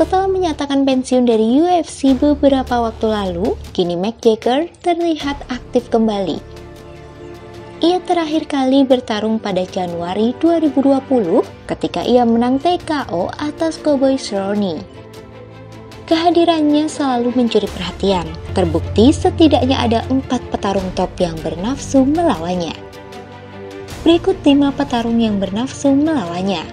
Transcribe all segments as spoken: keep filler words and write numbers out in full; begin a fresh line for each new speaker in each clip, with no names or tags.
Setelah menyatakan pensiun dari U F C beberapa waktu lalu, kini Mick Jagger terlihat aktif kembali. Ia terakhir kali bertarung pada Januari dua ribu dua puluh ketika ia menang T K O atas Cowboy Cerrone. Kehadirannya selalu mencuri perhatian, terbukti setidaknya ada empat petarung top yang bernafsu melawannya. Berikut lima petarung yang bernafsu melawannya.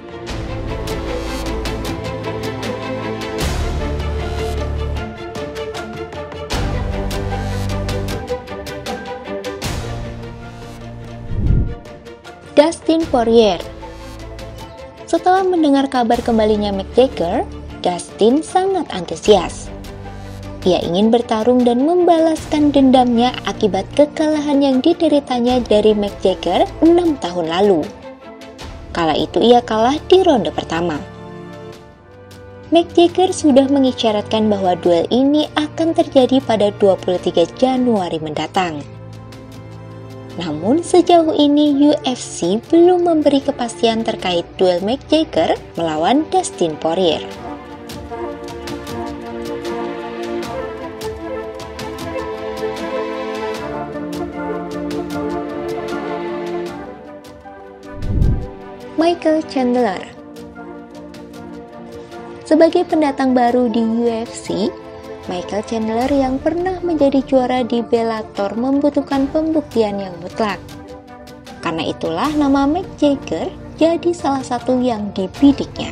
Dustin Poirier. Setelah mendengar kabar kembalinya Mick Jagger, Dustin sangat antusias. Ia ingin bertarung dan membalaskan dendamnya akibat kekalahan yang dideritanya dari Mick Jagger enam tahun lalu. Kala itu ia kalah di ronde pertama. Mick Jagger sudah mengisyaratkan bahwa duel ini akan terjadi pada dua puluh tiga Januari mendatang. Namun sejauh ini U F C belum memberi kepastian terkait duel Mick Jagger melawan Dustin Poirier. Michael Chandler. Sebagai pendatang baru di U F C, Michael Chandler yang pernah menjadi juara di Bellator membutuhkan pembuktian yang mutlak. Karena itulah nama Mick Jagger jadi salah satu yang dibidiknya.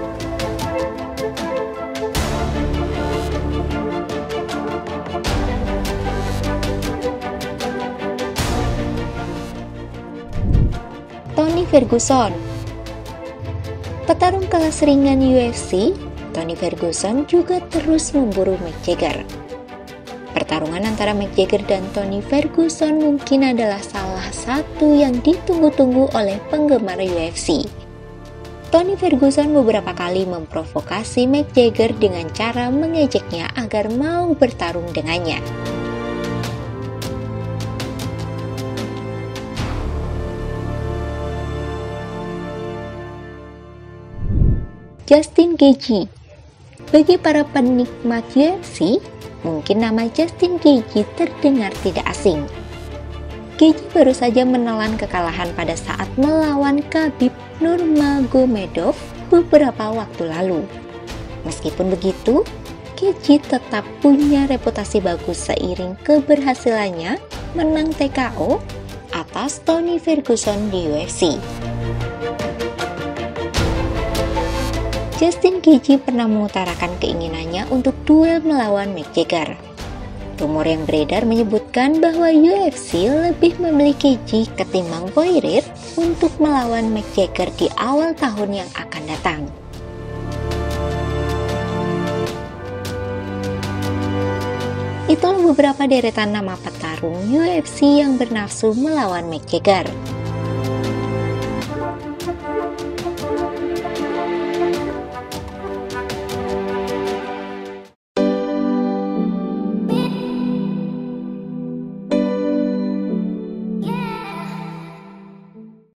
Tony Ferguson. Petarung kelas ringan U F C, Tony Ferguson juga terus memburu Mick Jagger. Pertarungan antara Mick Jagger dan Tony Ferguson mungkin adalah salah satu yang ditunggu-tunggu oleh penggemar U F C. Tony Ferguson beberapa kali memprovokasi Mick Jagger dengan cara mengejeknya agar mau bertarung dengannya. Justin Gaethje. Bagi para penikmat U F C, mungkin nama Justin Gaethje terdengar tidak asing. Gaethje baru saja menelan kekalahan pada saat melawan Khabib Nurmagomedov beberapa waktu lalu. Meskipun begitu, Gaethje tetap punya reputasi bagus seiring keberhasilannya menang T K O atas Tony Ferguson di U F C. Justin Gaethje pernah mengutarakan keinginannya untuk duel melawan Mick Jagger. Rumor yang beredar menyebutkan bahwa U F C lebih memilih Gaethje ketimbang Poirier untuk melawan Mick Jagger di awal tahun yang akan datang. Itulah beberapa deretan nama petarung U F C yang bernafsu melawan Mick Jagger.